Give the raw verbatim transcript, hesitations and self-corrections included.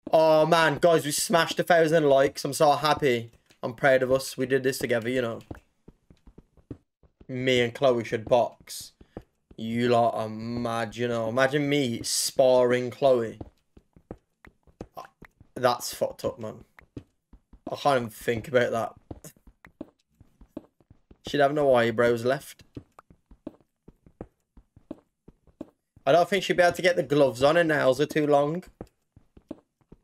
Oh man, guys, we smashed a thousand likes. I'm so happy. I'm proud of us. We did this together, you know. Me and Chloe should box. You lot are mad, you know. Imagine me sparring Chloe. That's fucked up, man. I can't even think about that. She'd have no eyebrows left. I don't think she'd be able to get the gloves on. Her nails are too long.